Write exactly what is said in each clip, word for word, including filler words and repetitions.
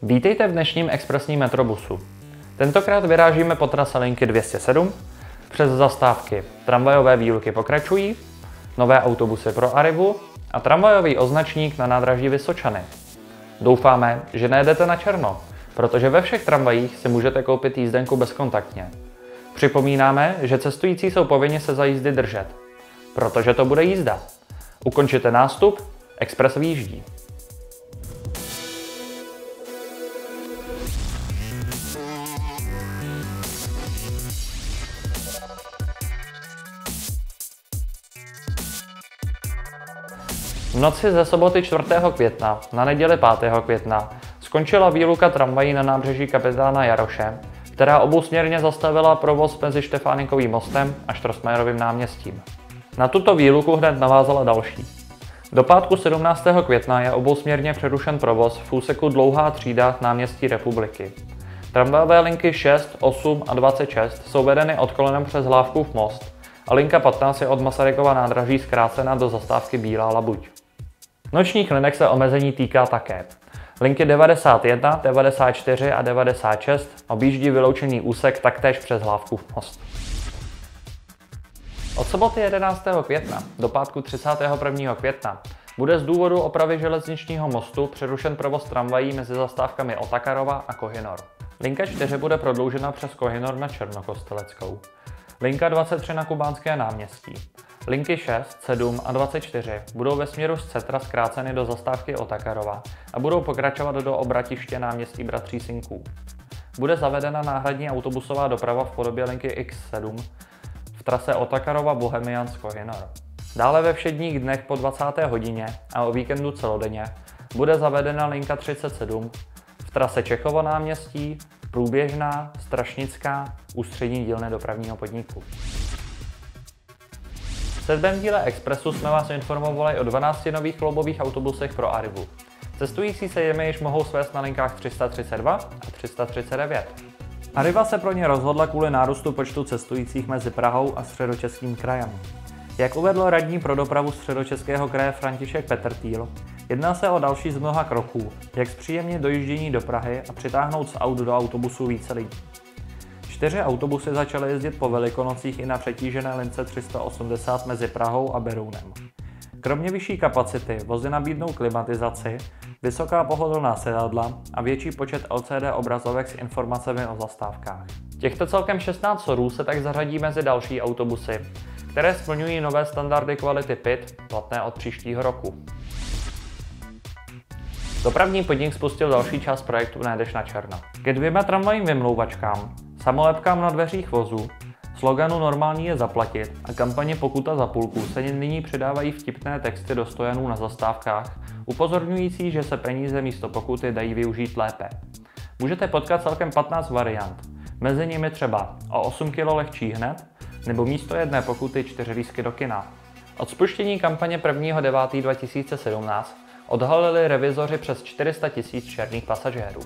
Vítejte v dnešním expresním metrobusu. Tentokrát vyrážíme po trase linky dvě stě sedm, přes zastávky tramvajové výluky pokračují, nové autobusy pro Arrivu a tramvajový označník na nádraží Vysočany. Doufáme, že nejedete na černo, protože ve všech tramvajích si můžete koupit jízdenku bezkontaktně. Připomínáme, že cestující jsou povinni se za jízdy držet, protože to bude jízda. Ukončite nástup, expres vyjíždí. V noci ze soboty čtvrtého května na neděli pátého května skončila výluka tramvají na nábřeží Kapitána Jaroše, která obousměrně zastavila provoz mezi Štefánkovým mostem a Štrosmajerovým náměstím. Na tuto výluku hned navázala další. Do pátku sedmnáctého května je obousměrně přerušen provoz v úseku Dlouhá třída náměstí Republiky. Tramvajové linky šest, osm a dvacet šest jsou vedeny odkolenem přes Hlávkův most a linka patnáct je od Masarykova nádraží zkrácena do zastávky Bílá labuť. Nočních linek se omezení týká také. Linky devadesát jedna, devadesát čtyři a devadesát šest objíždí vyloučený úsek taktéž přes Hlávkův most. Od soboty jedenáctého května do pátku třicátého prvního května bude z důvodu opravy železničního mostu přerušen provoz tramvají mezi zastávkami Otakarova a Kohinor. Linka čtyři bude prodloužena přes Kohinor na Černokosteleckou. Linka dvacet tři na Kubánské náměstí. Linky šest, sedm a dvacet čtyři budou ve směru z Cetra zkráceny do zastávky Otakarova a budou pokračovat do obratiště náměstí Bratří Synků. Bude zavedena náhradní autobusová doprava v podobě linky iks sedm v trase Otakarova Bohemians Kohinor. Dále ve všedních dnech po dvacáté hodině a o víkendu celodenně bude zavedena linka třicet sedm v trase Čechovo náměstí, Průběžná, Strašnická, Ústřední dílny dopravního podniku. V sedmém díle Expressu jsme vás informovali o dvanácti nových kloubových autobusech pro Arrivu. Cestující se jimi již mohou svést na linkách tři sta třicet dva a tři sta třicet devět. Arriva se pro ně rozhodla kvůli nárůstu počtu cestujících mezi Prahou a Středočeským krajem. Jak uvedl radní pro dopravu Středočeského kraje František Petrtýl, jedná se o další z mnoha kroků, jak zpříjemnit dojíždění do Prahy a přitáhnout z aut do autobusů více lidí. Čtyři autobusy začaly jezdit po Velikonocích i na přetížené lince tři sta osmdesát mezi Prahou a Berounem. Kromě vyšší kapacity vozy nabídnou klimatizaci, vysoká pohodlná sedadla a větší počet el cé dé obrazovek s informacemi o zastávkách. Těchto celkem šestnáct sorů se tak zařadí mezi další autobusy, které splňují nové standardy kvality P I T, platné od příštího roku. Dopravní podnik spustil další část projektu Nejedeš na černo. Ke dvěma tramvajím vymlouvačkám, samolepkám na dveřích vozů, sloganu Normální je zaplatit a kampaně Pokuta za půlku se nyní přidávají vtipné texty do stojanů na zastávkách, upozorňující, že se peníze místo pokuty dají využít lépe. Můžete potkat celkem patnáct variant, mezi nimi třeba o osm kilo lehčí hned, nebo místo jedné pokuty čtyři lístky do kina. Od spuštění kampaně prvního devátého dva tisíce sedmnáct odhalili revizoři přes čtyři sta tisíc černých pasažérů.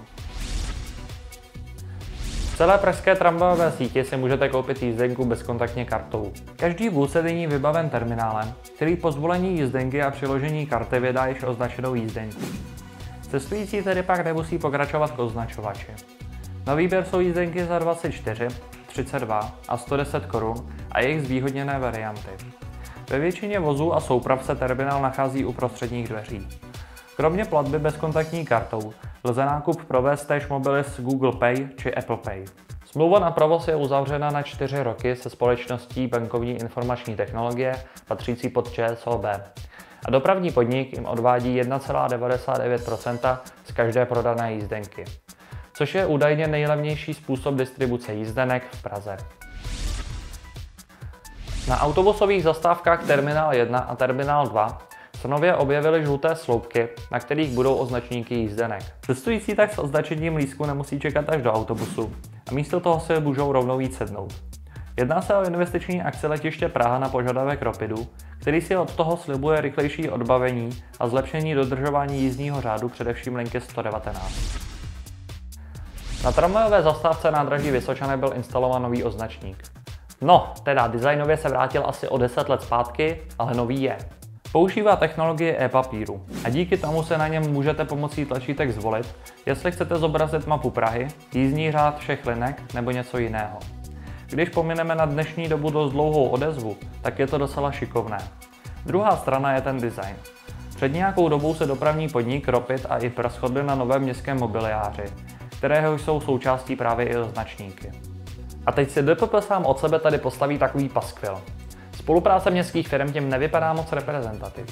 V celé pražské tramvajové síti si můžete koupit jízdenku bezkontaktně kartou. Každý vůz je nyní vybaven terminálem, který po zvolení jízdenky a přiložení karty vydá již označenou jízdenku. Cestující tedy pak nemusí pokračovat k označovači. Na výběr jsou jízdenky za dvacet čtyři, třicet dva a sto deset korun a jejich zvýhodněné varianty. Ve většině vozů a souprav se terminál nachází u prostředních dveří. Kromě platby bezkontaktní kartou lze nákup provést též mobily s Google Pay či Apple Pay. Smlouva na provoz je uzavřena na čtyři roky se společností Bankovní informační technologie patřící pod Č S O B a dopravní podnik jim odvádí jedna celá devadesát devět procenta z každé prodané jízdenky, což je údajně nejlevnější způsob distribuce jízdenek v Praze. Na autobusových zastávkách Terminál jedna a Terminál dva se nově objevily žluté sloupky, na kterých budou označníky jízdenek. Cestující tak s označením lístku nemusí čekat až do autobusu a místo toho si můžou rovnou jít sednout. Jedná se o investiční akci letiště Praha na požadavek Ropidu, který si od toho slibuje rychlejší odbavení a zlepšení dodržování jízdního řádu především linky sto devatenáct. Na tramvajové zastávce nádraží Vysočany byl instalován nový označník. No, teda designově se vrátil asi o deset let zpátky, ale nový je. Používá technologii e-papíru a díky tomu se na něm můžete pomocí tlačítek zvolit, jestli chcete zobrazit mapu Prahy, jízdní řád všech linek nebo něco jiného. Když pomineme na dnešní dobu dost dlouhou odezvu, tak je to docela šikovné. Druhá strana je ten design. Před nějakou dobou se dopravní podnik Ropit a I P R shodli na novém městském mobiliáři, kterého jsou součástí právě i označníky. A teď si D P P sám od sebe tady postaví takový paskvil. Spolupráce městských firm tím nevypadá moc reprezentativně.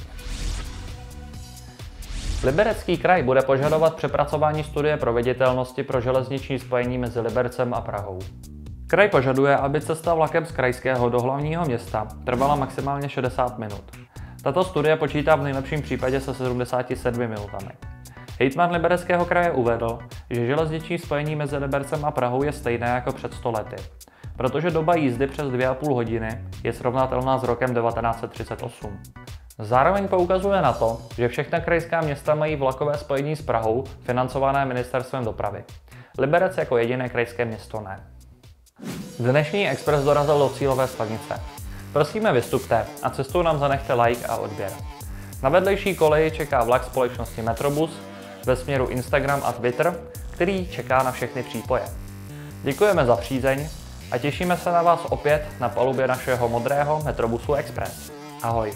Liberecký kraj bude požadovat přepracování studie proveditelnosti pro železniční spojení mezi Libercem a Prahou. Kraj požaduje, aby cesta vlakem z krajského do hlavního města trvala maximálně šedesát minut. Tato studie počítá v nejlepším případě se sedmdesáti sedmi minutami. Hejtman Libereckého kraje uvedl, že železniční spojení mezi Libercem a Prahou je stejné jako před sto lety, protože doba jízdy přes dvě a půl hodiny je srovnatelná s rokem devatenáct set třicet osm. Zároveň poukazuje na to, že všechna krajská města mají vlakové spojení s Prahou financované ministerstvem dopravy. Liberec jako jediné krajské město ne. Dnešní Express dorazil do cílové stanice. Prosíme, vystupte a cestou nám zanechte like a odběr. Na vedlejší koleji čeká vlak společnosti Metrobus ve směru Instagram a Twitter, který čeká na všechny přípoje. Děkujeme za přízeň a těšíme se na vás opět na palubě našeho modrého Metrobusu Express. Ahoj.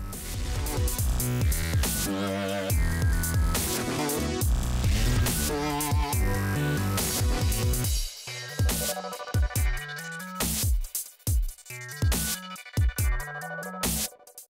Yeah.